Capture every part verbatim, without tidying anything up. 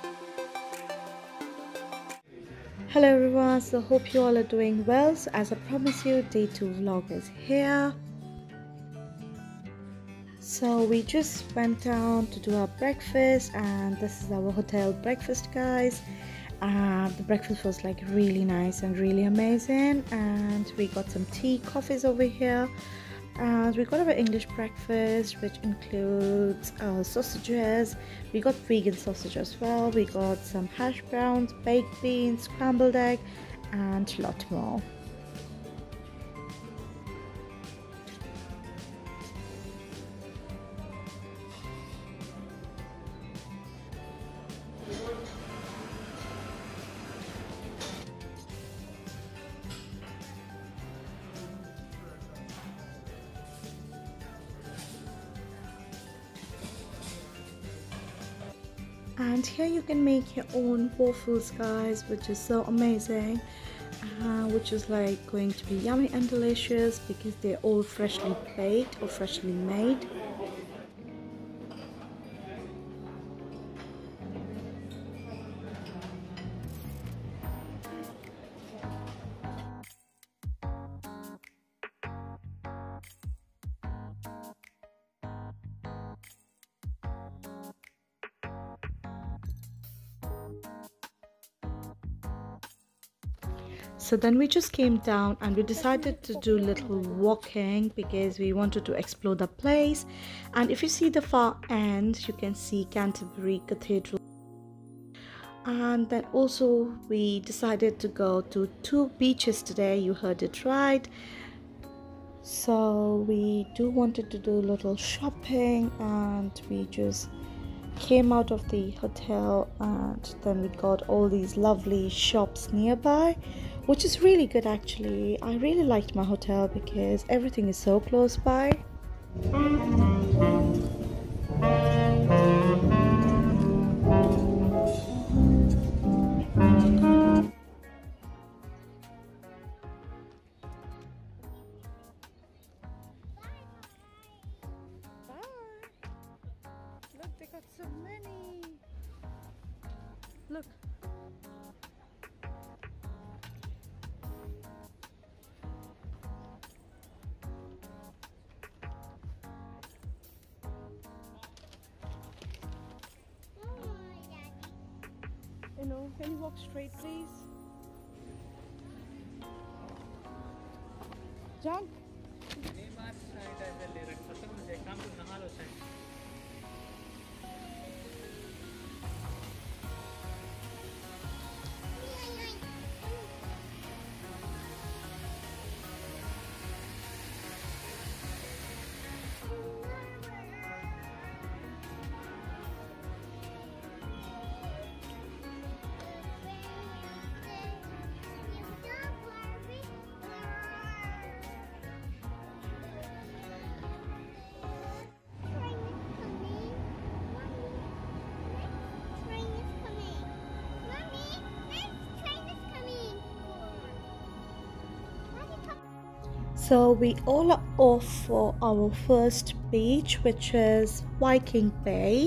Hello everyone, so hope you all are doing well. So as I promised you, day two vlog is here. So we just went down to do our breakfast, and this is our hotel breakfast, guys. Uh, the breakfast was like really nice and really amazing, and we got some tea, coffees over here. And we got our English breakfast, which includes uh, sausages. We got vegan sausage as well. We got some hash browns, baked beans, scrambled egg, and a lot more. And here you can make your own waffles, guys, which is so amazing, uh, which is like going to be yummy and delicious because they're all freshly baked or freshly made. So then we just came down and we decided to do little walking because we wanted to explore the place. And if you see the far end, you can see Canterbury Cathedral. And then also we decided to go to two beaches today. You heard it right. So we do wanted to do a little shopping, and we just came out of the hotel, and then we got all these lovely shops nearby, which is really good actually. I really liked my hotel because everything is so close by. Look, they got so many. Look. You know, can you walk straight, please? John? So we all are off for our first beach, which is Viking Bay.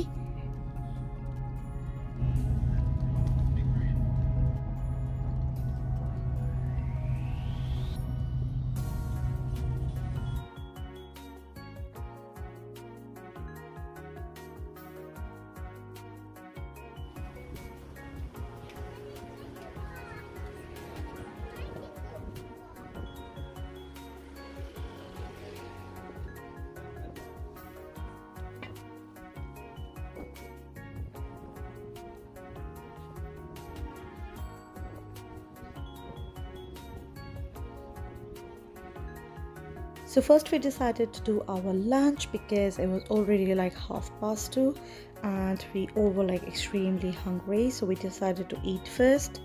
So first we decided to do our lunch because it was already like half past two and we all were like extremely hungry, so we decided to eat first.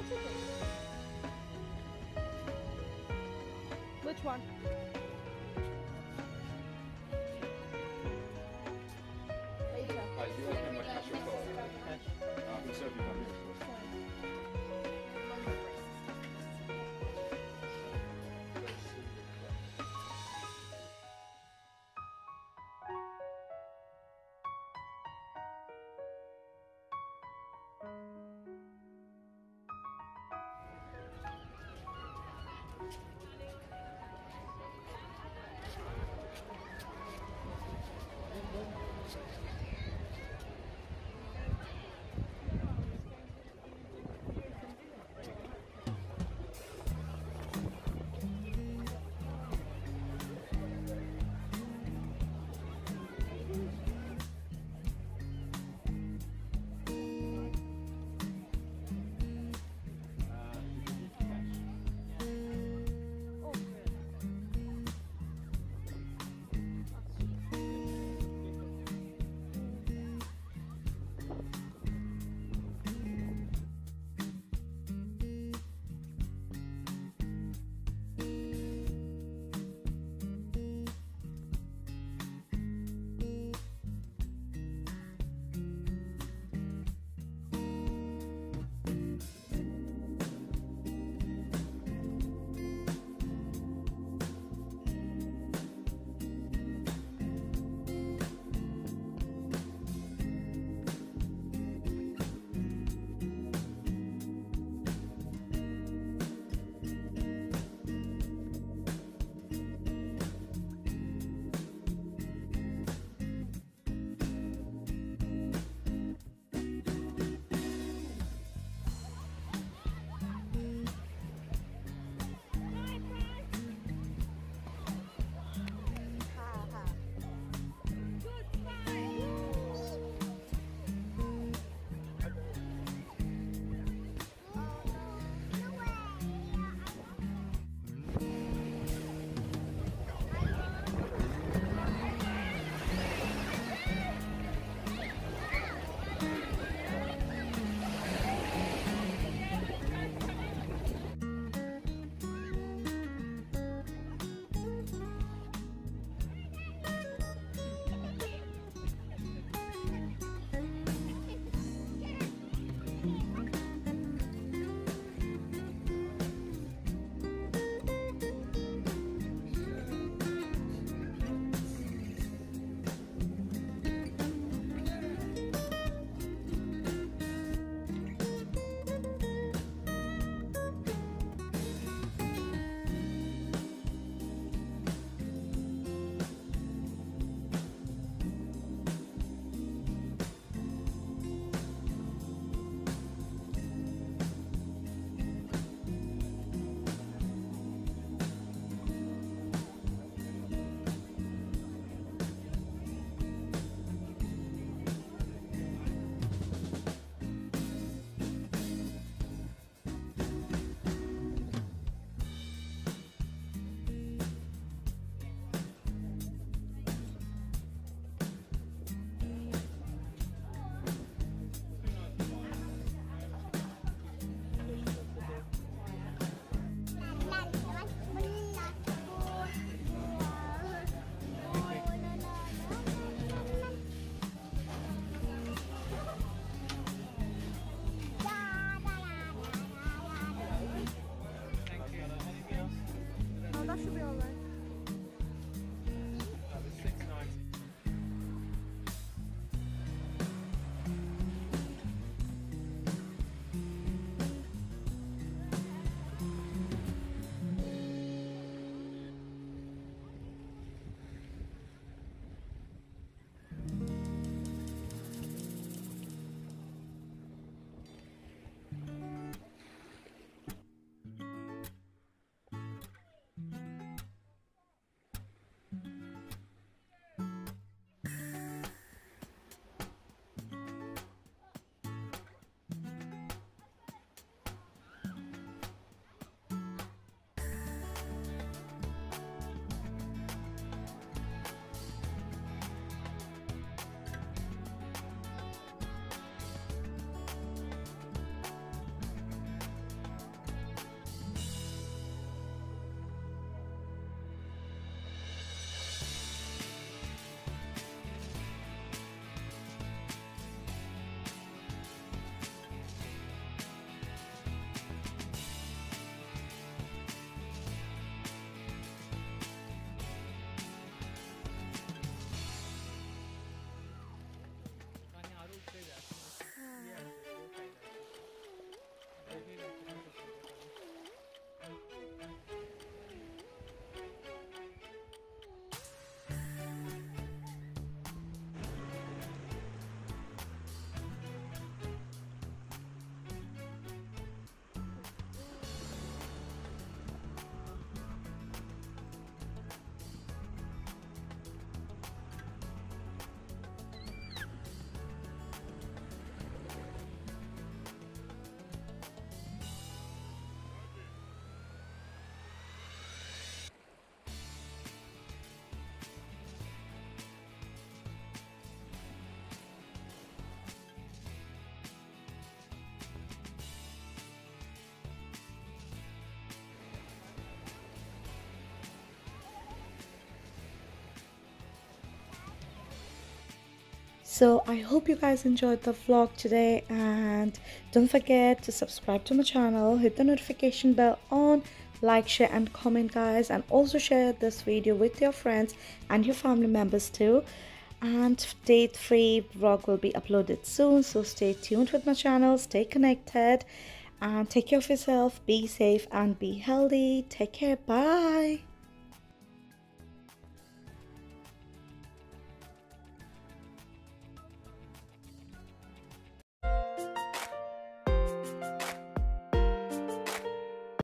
Which one? Later. Uh, you open my cash or card? Cash. Uh, I can serve you one minute. So I hope you guys enjoyed the vlog today, and don't forget to subscribe to my channel, hit the notification bell on, like, share and comment guys, and also share this video with your friends and your family members too. And day three vlog will be uploaded soon, so stay tuned with my channel, stay connected, and take care of yourself, be safe and be healthy. Take care, bye.